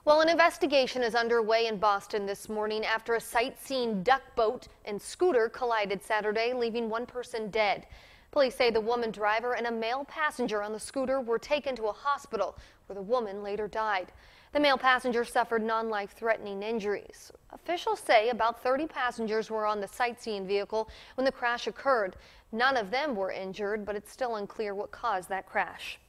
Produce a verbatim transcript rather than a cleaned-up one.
Well, an investigation is underway in Boston this morning after a sightseeing duck boat and scooter collided Saturday, leaving one person dead. Police say the woman driver and a male passenger on the scooter were taken to a hospital where the woman later died. The male passenger suffered non-life-threatening injuries. Officials say about thirty passengers were on the sightseeing vehicle when the crash occurred. None of them were injured, but it's still unclear what caused that crash.